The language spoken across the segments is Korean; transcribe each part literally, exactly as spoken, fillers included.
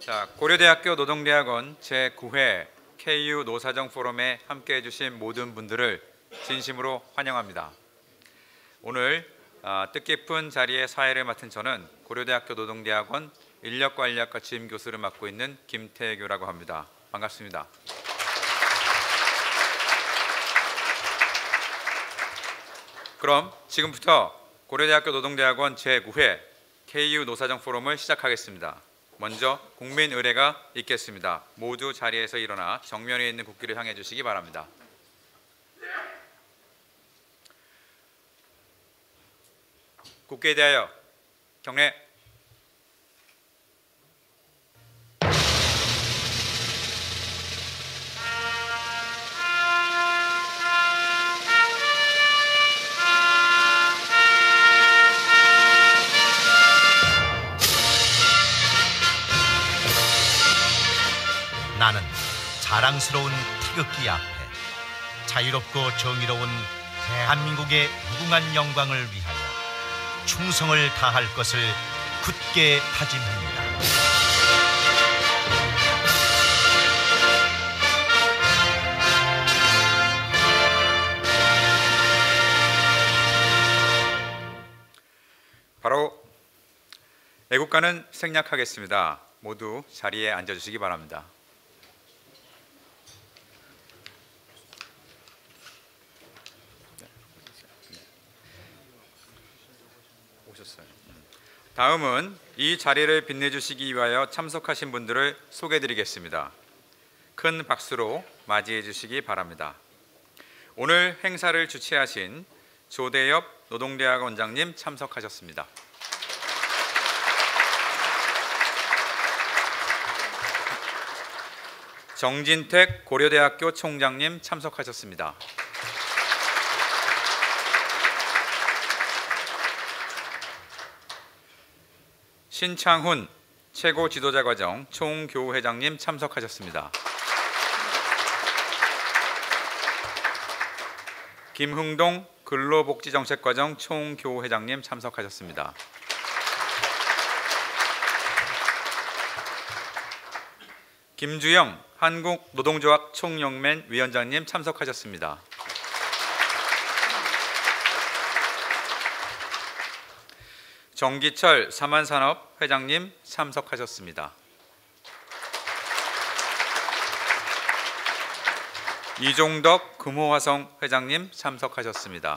자, 고려대학교 노동대학원 제구 회 케이유 노사정 포럼에 함께해 주신 모든 분들을 진심으로 환영합니다. 오늘 어, 뜻깊은 자리에 사회를 맡은 저는 고려대학교 노동대학원 인력관리학과 주임교수를 맡고 있는 김태교라고 합니다. 반갑습니다. 그럼 지금부터 고려대학교 노동대학원 제구 회 케이유 노사정 포럼을 시작하겠습니다. 먼저 국민 의례가 있겠습니다. 모두 자리에서 일어나 정면에 있는 국기를 향해 주시기 바랍니다. 국기에 대하여 경례. 나는 자랑스러운 태극기 앞에 자유롭고 정의로운 대한민국의 무궁한 영광을 위하여 충성을 다할 것을 굳게 다짐합니다. 바로 애국가는 생략하겠습니다. 모두 자리에 앉아주시기 바랍니다. 다음은 이 자리를 빛내주시기 위하여 참석하신 분들을 소개해드리겠습니다. 큰 박수로 맞이해 주시기 바랍니다. 오늘 행사를 주최하신 조대엽 노동대학원 원장님 참석하셨습니다. 정진택 고려대학교 총장님 참석하셨습니다. 신창훈 최고 지도자과정 총교우회장님 참석하셨습니다. 김흥동 근로복지정책과정 총교우회장님 참석하셨습니다. 김주영 한국노동조합 총연맹 위원장님 참석하셨습니다. 정기철 삼한산업 회장님 참석하셨습니다. 이종덕 금호화성 회장님 참석하셨습니다.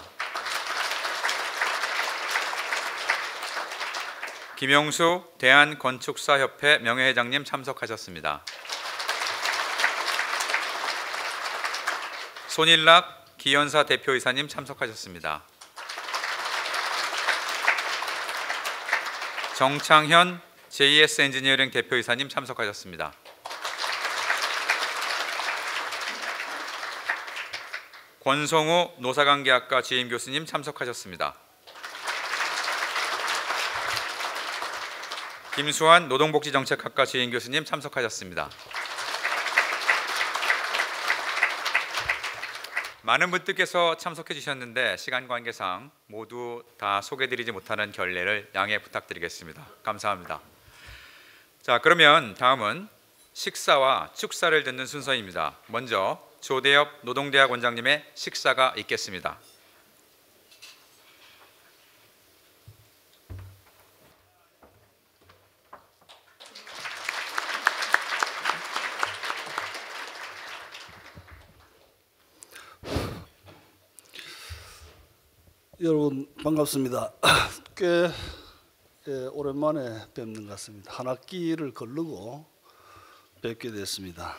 김용수 대한건축사협회 명예회장님 참석하셨습니다. 손일락 기연사 대표이사님 참석하셨습니다. 정창현 제이에스 엔지니어링 대표이사님 참석하셨습니다. 권성우 노사관계학과 주임교수님 참석하셨습니다. 김수환 노동복지정책학과 주임교수님 참석하셨습니다. 많은 분들께서 참석해 주셨는데 시간 관계상 모두 다 소개드리지 못하는 결례를 양해 부탁드리겠습니다. 감사합니다. 자, 그러면 다음은 식사와 축사를 듣는 순서입니다. 먼저 조대엽 노동대학 원장님의 식사가 있겠습니다. 여러분 반갑습니다. 꽤 예, 오랜만에 뵙는 것 같습니다. 한 학기를 거르고 뵙게 됐습니다.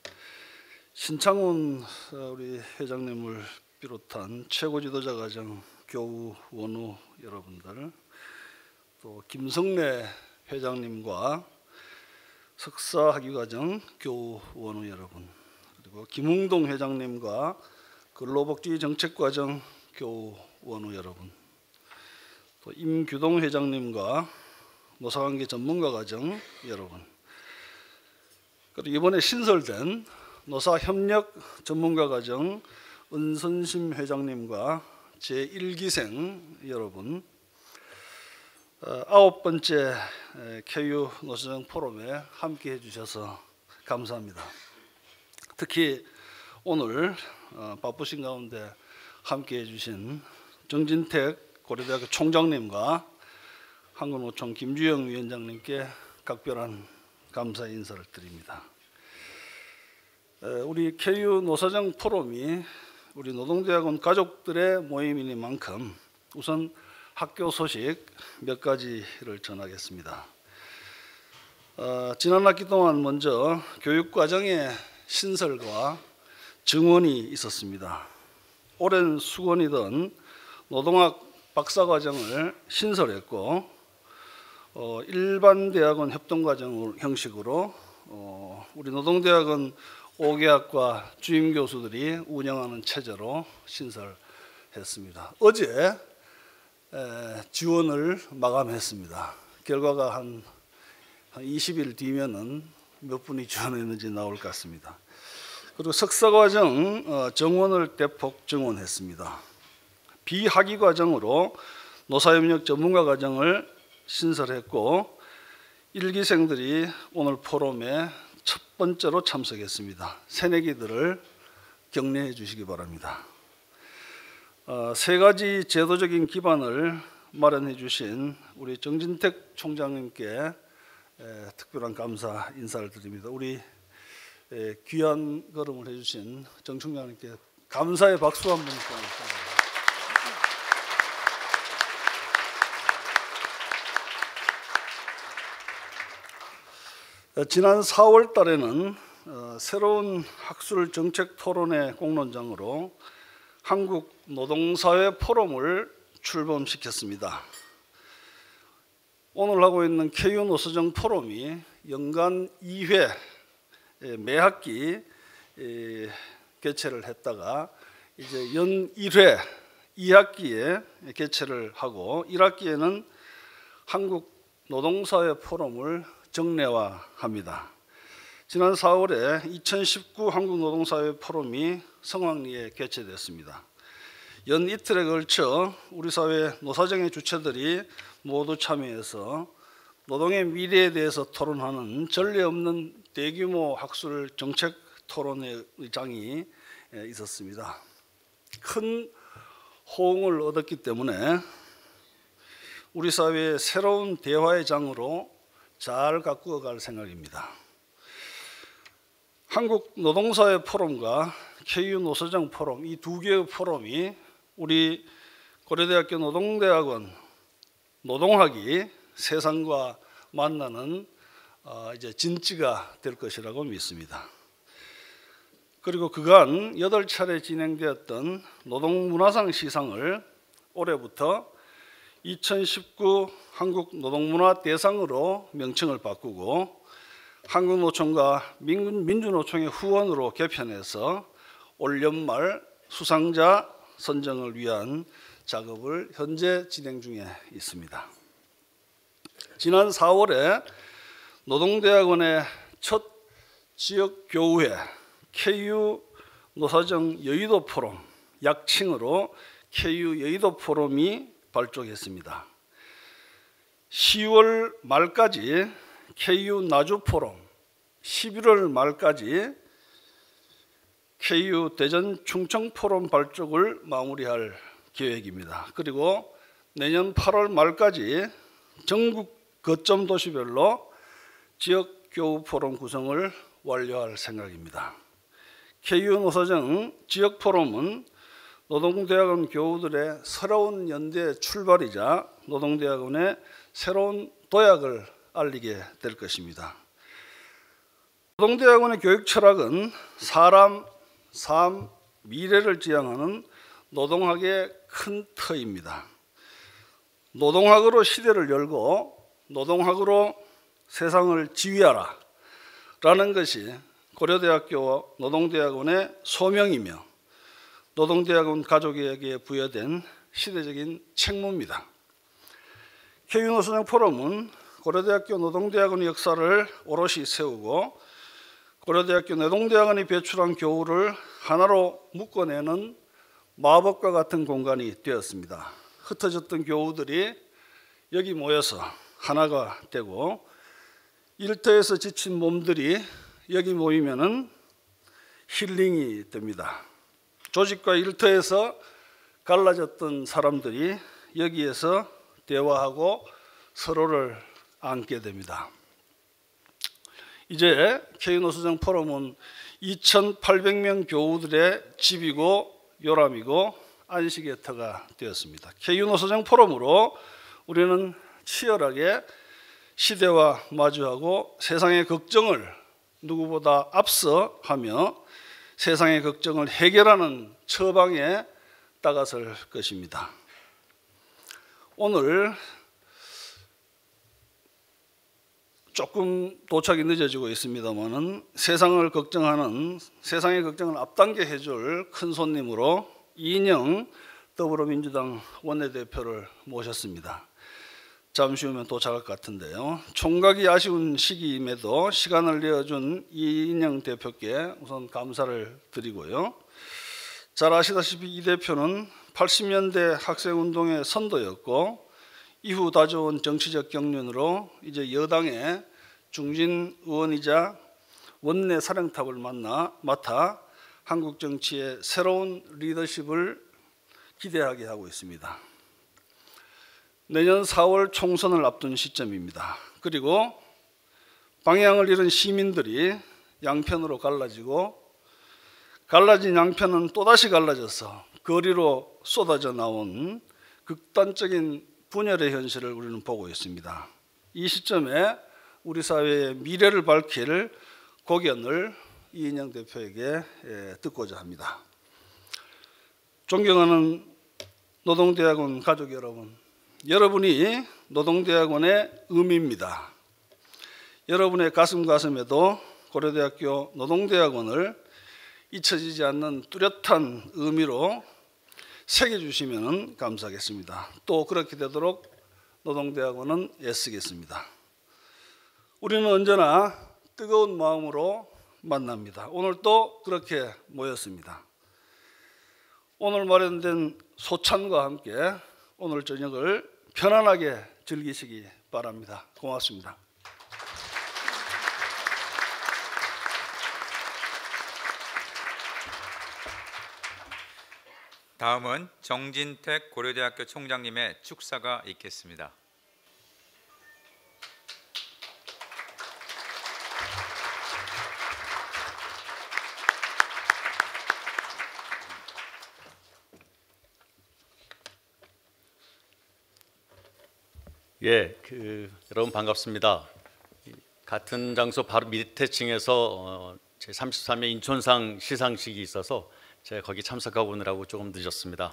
신창훈 우리 회장님을 비롯한 최고 지도자 과정 교우 원우 여러분들, 또 김성래 회장님과 석사 학위 과정 교우 원우 여러분, 그리고 김흥동 회장님과 근로복지 정책 과정 교우 원우 여러분, 또 임규동 회장님과 노사관계 전문가 과정 여러분, 그리고 이번에 신설된 노사협력 전문가 과정 은선심 회장님과 제일 기생 여러분, 어, 아홉 번째 케이유 노사정 포럼에 함께 해주셔서 감사합니다. 특히 오늘 바쁘신 가운데 함께 해주신 정진택 고려대학교 총장님과 한국노총 김주영 위원장님께 각별한 감사 인사를 드립니다. 우리 케이유 노사정 포럼이 우리 노동대학원 가족들의 모임이니만큼 우선 학교 소식 몇 가지를 전하겠습니다. 어, 지난 학기 동안 먼저 교육과정의 신설과 증원이 있었습니다. 오랜 수건이던 노동학 박사과정을 신설했고 어, 일반 대학원 협동과정 형식으로 어, 우리 노동대학원 오 개 학과 주임 교수들이 운영하는 체제로 신설했습니다. 어제 에, 지원을 마감했습니다. 결과가 한, 한 이십 일 뒤면은 몇 분이 지원했는지 나올 것 같습니다. 그리고 석사과정 어, 정원을 대폭 정원했습니다. 비학위 과정으로 노사협력 전문가 과정을 신설했고 일기생들이 오늘 포럼에 첫 번째로 참석했습니다. 새내기들을 격려해 주시기 바랍니다. 어, 세 가지 제도적인 기반을 마련해 주신 우리 정진택 총장님께 에, 특별한 감사 인사를 드립니다. 우리 에, 귀한 걸음을 해주신 정 총장님께 감사의 박수 한번 보내주십니다. 지난 사월 달에는 어, 새로운 학술 정책 토론회 공론장으로 한국 노동사회 포럼을 출범시켰습니다. 오늘 하고 있는 케이유 노사정 포럼이 연간 이 회 매 학기 개최를 했다가 이제 연 일 회 이 학기에 개최를 하고 일 학기에는 한국 노동사회 포럼을 정례화합니다. 지난 사월에 이천십구 한국노동사회 포럼이 성황리에 개최됐습니다. 연 이틀에 걸쳐 우리 사회 노사정의 주체들이 모두 참여해서 노동의 미래에 대해서 토론하는 전례 없는 대규모 학술 정책 토론회장이 있었습니다. 큰 호응을 얻었기 때문에 우리 사회의 새로운 대화의 장으로 잘 가꾸어 갈 생각입니다. 한국 노동사회 포럼과 케이유 노사정 포럼 이 두 개의 포럼이 우리 고려대학교 노동대학원 노동학이 세상과 만나는 어 이제 진지가 될 것이라고 믿습니다. 그리고 그간 여덟 차례 진행되었던 노동문화상 시상을 올해부터 이천십구 한국노동문화대상으로 명칭을 바꾸고 한국노총과 민주노총의 후원으로 개편해서 올 연말 수상자 선정을 위한 작업을 현재 진행 중에 있습니다. 지난 사월에 노동대학원의 첫 지역교우회 케이유 노사정 여의도 포럼 약칭으로 케이유 여의도 포럼이 발족했습니다. 시월 말까지 케이유 나주 포럼, 십일월 말까지 케이유 대전 충청 포럼 발족을 마무리할 계획입니다. 그리고 내년 팔월 말까지 전국 거점 도시별로 지역 교우 포럼 구성을 완료할 생각입니다. 케이유 노사정 지역 포럼은 노동대학원 교우들의 새로운 연대 출발이자 노동대학원의 새로운 도약을 알리게 될 것입니다. 노동대학원의 교육 철학은 사람, 삶, 미래를 지향하는 노동학의 큰 터입니다. 노동학으로 시대를 열고 노동학으로 세상을 지휘하라 라는 것이 고려대학교 노동대학원의 소명이며 노동대학원 가족에게 부여된 시대적인 책무입니다. 케이유 노사정 포럼은 고려대학교 노동대학원의 역사를 오롯이 세우고 고려대학교 노동대학원이 배출한 교우를 하나로 묶어내는 마법과 같은 공간이 되었습니다. 흩어졌던 교우들이 여기 모여서 하나가 되고 일터에서 지친 몸들이 여기 모이면은 힐링이 됩니다. 조직과 일터에서 갈라졌던 사람들이 여기에서 대화하고 서로를 안게 됩니다. 이제 케이유 노사정 포럼은 이천팔백 명 교우들의 집이고 요람이고 안식의 터가 되었습니다. 케이유 노사정 포럼으로 우리는 치열하게 시대와 마주하고 세상의 걱정을 누구보다 앞서 하며 세상의 걱정을 해결하는 처방에 다가설 것입니다. 오늘 조금 도착이 늦어지고 있습니다만은 세상을 걱정하는 세상의 걱정을 앞당겨 해줄 큰 손님으로 이인영 더불어민주당 원내대표를 모셨습니다. 잠시 후면 도착할 것 같은데요. 총각이 아쉬운 시기임에도 시간을 내어준 이인영 대표께 우선 감사를 드리고요. 잘 아시다시피 이 대표는 팔십 년대 학생운동의 선도였고 이후 다져온 정치적 경륜으로 이제 여당의 중진 의원이자 원내 사령탑을 만나 맡아 한국 정치의 새로운 리더십을 기대하게 하고 있습니다. 내년 사월 총선을 앞둔 시점입니다. 그리고 방향을 잃은 시민들이 양편으로 갈라지고 갈라진 양편은 또다시 갈라져서 거리로 쏟아져 나온 극단적인 분열의 현실을 우리는 보고 있습니다. 이 시점에 우리 사회의 미래를 밝힐 고견을 이인영 대표에게 듣고자 합니다. 존경하는 노동대학원 가족 여러분, 여러분이 노동대학원의 의미입니다. 여러분의 가슴 가슴에도 고려대학교 노동대학원을 잊혀지지 않는 뚜렷한 의미로 새겨주시면 감사하겠습니다. 또 그렇게 되도록 노동대학원은 애쓰겠습니다. 우리는 언제나 뜨거운 마음으로 만납니다. 오늘 또 그렇게 모였습니다. 오늘 마련된 소찬과 함께 오늘 저녁을 편안하게 즐기시기 바랍니다. 고맙습니다. 다음은 정진택 고려대학교 총장님의 축사가 있겠습니다. 예, 그, 여러분 반갑습니다. 같은 장소 바로 밑에 층에서 어, 제 삼십삼 회 인촌상 시상식이 있어서 제가 거기 참석하고 오느라고 조금 늦었습니다.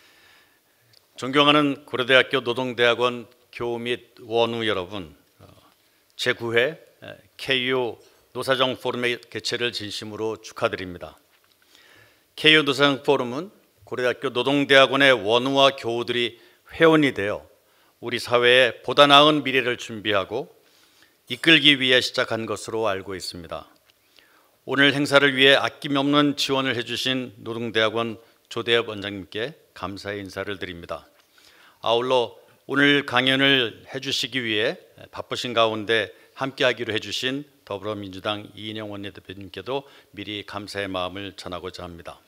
존경하는 고려대학교 노동대학원 교우 및 원우 여러분, 제구 회 케이유 노사정 포럼의 개최를 진심으로 축하드립니다. 케이유 노사정 포럼은 고려대학교 노동대학원의 원우와 교우들이 회원이 되어 우리 사회에 보다 나은 미래를 준비하고 이끌기 위해 시작한 것으로 알고 있습니다. 오늘 행사를 위해 아낌없는 지원을 해주신 노동대학원 조대엽 원장님께 감사의 인사를 드립니다. 아울러 오늘 강연을 해주시기 위해 바쁘신 가운데 함께하기로 해주신 더불어민주당 이인영 원내대표님께도 미리 감사의 마음을 전하고자 합니다.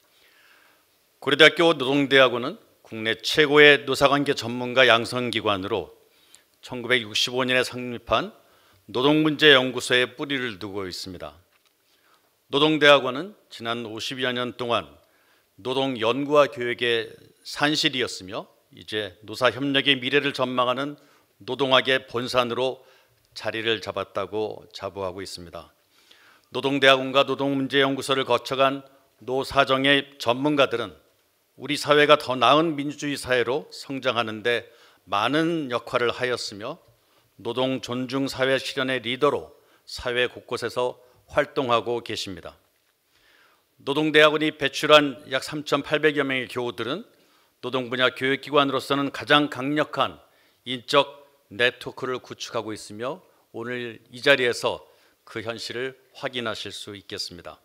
고려대학교 노동대학원은 국내 최고의 노사관계 전문가 양성기관으로 천구백육십오 년에 성립한 노동문제연구소에 뿌리를 두고 있습니다. 노동대학원은 지난 오십여 년 동안 노동연구와 교육의 산실이었으며 이제 노사협력의 미래를 전망하는 노동학의 본산으로 자리를 잡았다고 자부하고 있습니다. 노동대학원과 노동문제연구소를 거쳐간 노사정의 전문가들은 우리 사회가 더 나은 민주주의 사회로 성장하는 데 많은 역할을 하였으며 노동 존중 사회 실현의 리더로 사회 곳곳에서 활동하고 계십니다. 노동대학원이 배출한 약 삼천팔백여 명의 교우들은 노동 분야 교육기관으로서는 가장 강력한 인적 네트워크를 구축하고 있으며 오늘 이 자리에서 그 현실을 확인하실 수 있겠습니다.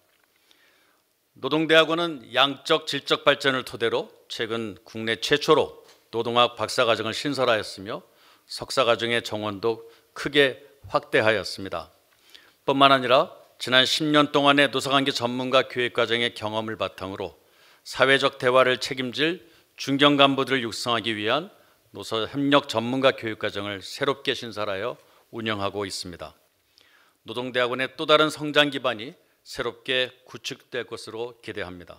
노동대학원은 양적 질적 발전을 토대로 최근 국내 최초로 노동학 박사과정을 신설하였으며 석사과정의 정원도 크게 확대하였습니다. 뿐만 아니라 지난 십 년 동안의 노사관계 전문가 교육과정의 경험을 바탕으로 사회적 대화를 책임질 중견 간부들을 육성하기 위한 노사협력 전문가 교육과정을 새롭게 신설하여 운영하고 있습니다. 노동대학원의 또 다른 성장 기반이 새롭게 구축될 것으로 기대합니다.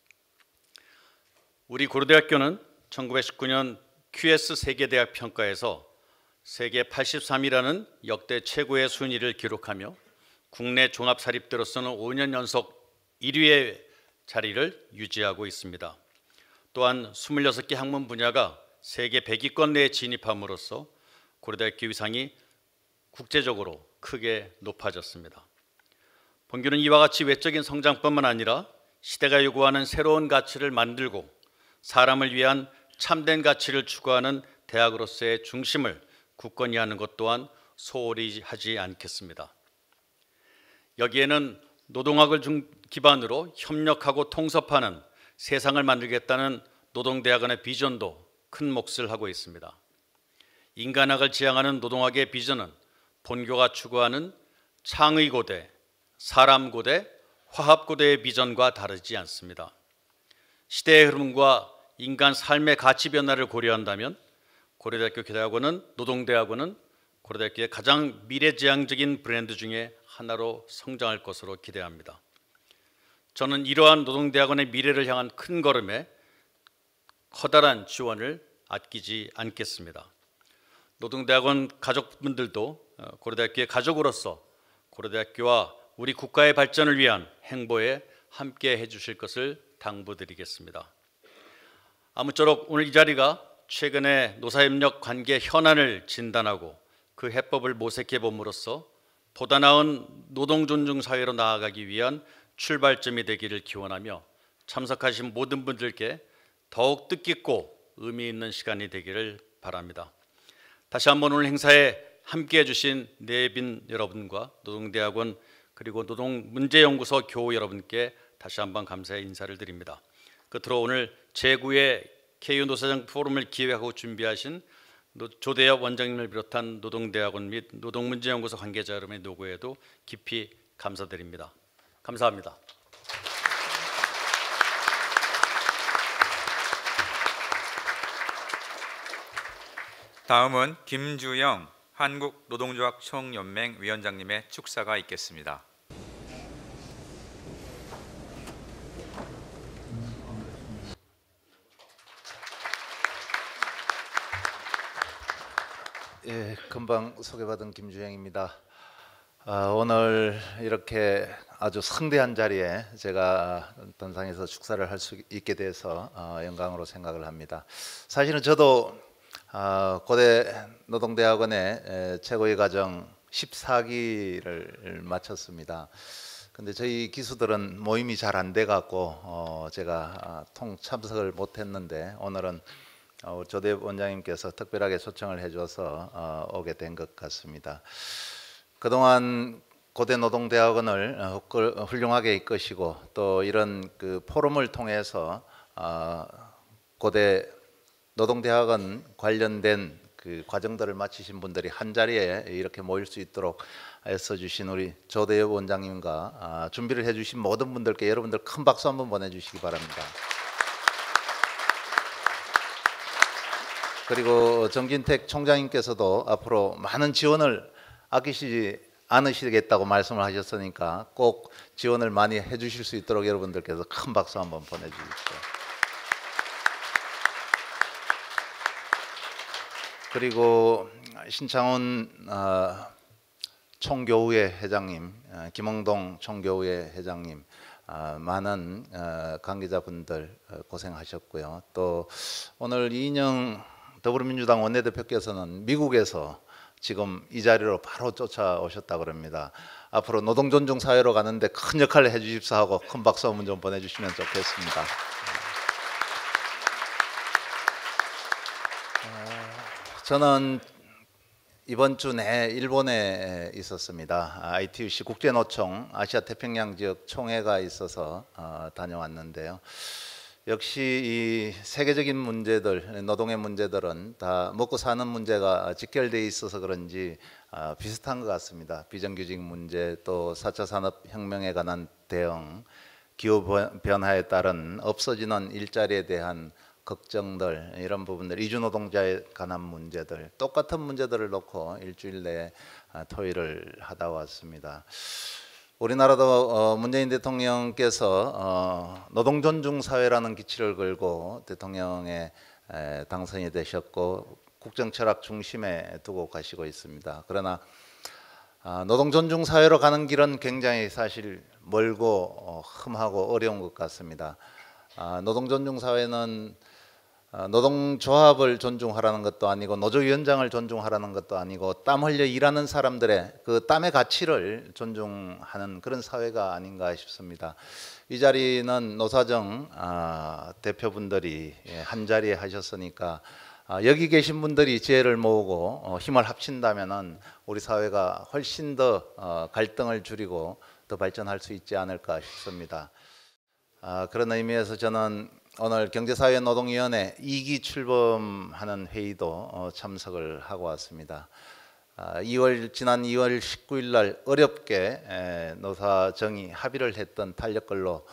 우리 고려대학교는 천구백십구 년 큐에스 세계대학 평가에서 세계 팔십삼 위라는 역대 최고의 순위를 기록하며 국내 종합사립대로서는 오 년 연속 일 위의 자리를 유지하고 있습니다. 또한 이십육 개 학문 분야가 세계 백 위권 내에 진입함으로써 고려대학교 위상이 국제적으로 크게 높아졌습니다. 본교는 이와 같이 외적인 성장뿐만 아니라 시대가 요구하는 새로운 가치를 만들고 사람을 위한 참된 가치를 추구하는 대학으로서의 중심을 굳건히 하는 것 또한 소홀히 하지 않겠습니다. 여기에는 노동학을 기반으로 협력하고 통섭하는 세상을 만들겠다는 노동대학원의 비전도 큰 몫을 하고 있습니다. 인간학을 지향하는 노동학의 비전은 본교가 추구하는 창의고대, 사람고대, 화합고대의 비전과 다르지 않습니다. 시대의 흐름과 인간 삶의 가치 변화를 고려한다면 고려대학교 교대학원은 노동대학원은 고려대학교의 가장 미래지향적인 브랜드 중에 하나로 성장할 것으로 기대합니다. 저는 이러한 노동대학원의 미래를 향한 큰 걸음에 커다란 지원을 아끼지 않겠습니다. 노동대학원 가족분들도 고려대학교의 가족으로서 고려대학교와 우리 국가의 발전을 위한 행보에 함께 해주실 것을 당부드리겠습니다. 아무쪼록 오늘 이 자리가 최근의 노사협력 관계 현안을 진단하고 그 해법을 모색해 봄으로써 보다 나은 노동존중 사회로 나아가기 위한 출발점이 되기를 기원하며 참석하신 모든 분들께 더욱 뜻깊고 의미 있는 시간이 되기를 바랍니다. 다시 한번 오늘 행사에 함께해 주신 내빈 여러분과 노동대학원 그리고 노동문제연구소 교우 여러분께 다시 한번 감사의 인사를 드립니다. 끝으로 오늘 제구 회 케이유 노사정 포럼을 기획하고 준비하신 조대엽 원장님을 비롯한 노동대학원 및 노동문제연구소 관계자 여러분의 노고에도 깊이 감사드립니다. 감사합니다. 다음은 김주영 한국노동조합 총연맹 위원장님의 축사가 있겠습니다. 예, 금방 소개받은 김주영입니다. 아, 오늘 이렇게 아주 성대한 자리에 제가 단상에서 축사를 할 수 있게 돼서 어, 영광으로 생각을 합니다. 사실은 저도 어, 고대 노동대학원의 에, 최고의 과정 십사 기를 마쳤습니다. 근데 저희 기수들은 모임이 잘 안 돼 갖고 어, 제가 아, 통 참석을 못 했는데 오늘은 어, 조대엽 원장님께서 특별하게 초청을 해줘서 어, 오게 된 것 같습니다. 그동안 고대 노동대학원을 어, 훌륭하게 이끄시고 또 이런 그 포럼을 통해서 어, 고대 노동대학원 관련된 그 과정들을 마치신 분들이 한 자리에 이렇게 모일 수 있도록 애써주신 우리 조대엽 원장님과 아, 준비를 해주신 모든 분들께 여러분들 큰 박수 한번 보내주시기 바랍니다. 그리고 정진택 총장님께서도 앞으로 많은 지원을 아끼시지 않으시겠다고 말씀을 하셨으니까 꼭 지원을 많이 해주실 수 있도록 여러분들께서 큰 박수 한번 보내주십시오. 그리고 신창훈 어, 총교우회 회장님, 어, 김홍동 총교우회 회장님, 어, 많은 어, 관계자분들 어, 고생하셨고요. 또 오늘 이인영 더불어민주당 원내대표께서는 미국에서 지금 이 자리로 바로 쫓아오셨다고 합니다. 앞으로 노동존중 사회로 가는데 큰 역할을 해주십사 하고 큰 박수 한번 좀 보내주시면 좋겠습니다. 저는 이번 주 내 일본에 있었습니다. 아이티유씨 국제노총 아시아 태평양 지역 총회가 있어서 어, 다녀왔는데요. 역시 이 세계적인 문제들, 노동의 문제들은 다 먹고 사는 문제가 직결되어 있어서 그런지 비슷한 것 같습니다. 비정규직 문제, 또 사 차 산업혁명에 관한 대응, 기후 변화에 따른 없어지는 일자리에 대한 걱정들, 이런 부분들, 이주노동자에 관한 문제들, 똑같은 문제들을 놓고 일주일 내에 토의를 하다 왔습니다. 우리나라도 문재인 대통령께서 노동 존중 사회라는 기치를 걸고 대통령에 당선이 되셨고 국정 철학 중심에 두고 가시고 있습니다. 그러나 노동 존중 사회로 가는 길은 굉장히 사실 멀고 험하고 어려운 것 같습니다. 노동 존중 사회는 노동조합을 존중하라는 것도 아니고 노조위원장을 존중하라는 것도 아니고 땀 흘려 일하는 사람들의 그 땀의 가치를 존중하는 그런 사회가 아닌가 싶습니다. 이 자리는 노사정 대표분들이 한 자리에 하셨으니까 여기 계신 분들이 지혜를 모으고 힘을 합친다면 우리 사회가 훨씬 더 갈등을 줄이고 더 발전할 수 있지 않을까 싶습니다. 그런 의미에서 저는 오늘 경제사회노동위원회 이 기 출범하는 회의도 참석을 하고 왔습니다. 이월 지난 이월 십구일 날 어렵게 노사정이 합의를 했던 탄력걸로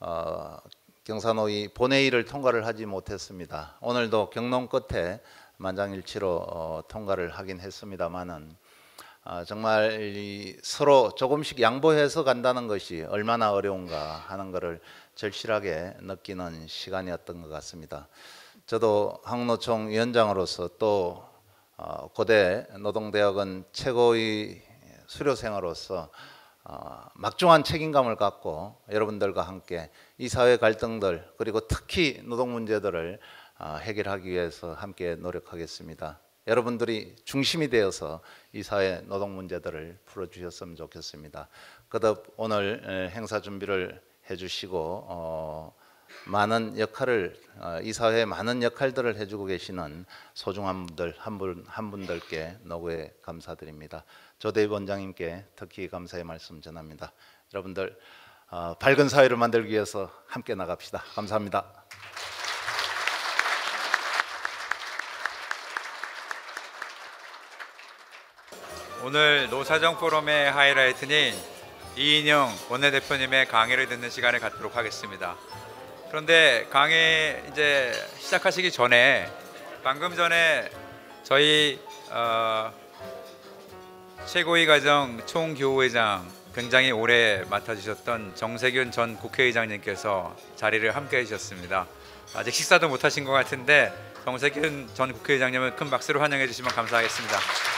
경사노위 본회의를 통과를 하지 못했습니다. 오늘도 경론 끝에 만장일치로 통과를 하긴 했습니다만은 정말 이 서로 조금씩 양보해서 간다는 것이 얼마나 어려운가 하는 것을 절실하게 느끼는 시간이었던 것 같습니다. 저도 한국노총 위원장으로서 또 고대 노동대학원 최고의 수료생으로서 막중한 책임감을 갖고 여러분들과 함께 이 사회 갈등들 그리고 특히 노동 문제들을 해결하기 위해서 함께 노력하겠습니다. 여러분들이 중심이 되어서 이 사회 노동 문제들을 풀어주셨으면 좋겠습니다. 거듭 오늘 행사 준비를 해주시고 어, 많은 역할을 어, 이 사회에 많은 역할들을 해주고 계시는 소중한 분들 한 분 한 분들께 노고에 감사드립니다. 조대희 원장님께 특히 감사의 말씀 전합니다. 여러분들 어, 밝은 사회를 만들기 위해서 함께 나갑시다. 감사합니다. 오늘 노사정 포럼의 하이라이트는 이인영 원내대표님의 강의를 듣는 시간을 갖도록 하겠습니다. 그런데 강의 이제 시작하시기 전에 방금 전에 저희 어, 최고위 과정 총교우회장 굉장히 오래 맡아주셨던 정세균 전 국회의장님께서 자리를 함께 해주셨습니다. 아직 식사도 못 하신 것 같은데 정세균 전 국회의장님을 큰 박수로 환영해 주시면 감사하겠습니다.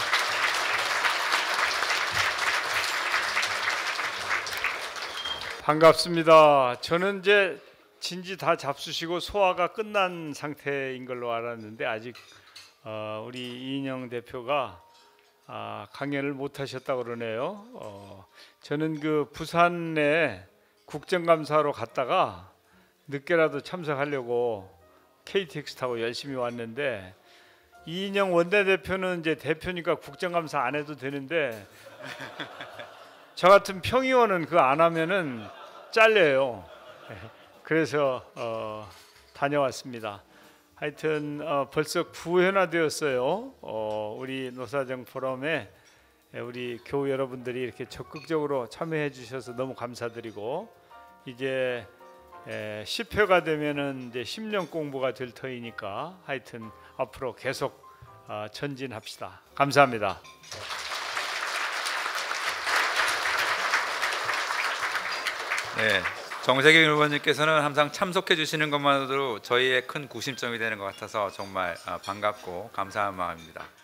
반갑습니다. 저는 이제 진지 다 잡수시고 소화가 끝난 상태인 걸로 알았는데 아직 어, 우리 이인영 대표가 아, 강연을 못 하셨다고 그러네요. 어, 저는 그 부산에 국정감사로 갔다가 늦게라도 참석하려고 케이티엑스 타고 열심히 왔는데 이인영 원내대표는 이제 대표니까 국정감사 안 해도 되는데 저 같은 평의원은 그거 안 하면은 잘려요. 그래서 어, 다녀왔습니다. 하여튼 어, 벌써 구회나 되었어요. 어, 우리 노사정 포럼에 우리 교우 여러분들이 이렇게 적극적으로 참여해 주셔서 너무 감사드리고 이제 에, 십 회가 되면은 이제 십 년 공부가 될 터이니까 하여튼 앞으로 계속 어, 전진합시다. 감사합니다. 네, 정세균 의원님께서는 항상 참석해 주시는 것만으로도 저희의 큰 구심점이 되는 것 같아서 정말 반갑고 감사한 마음입니다.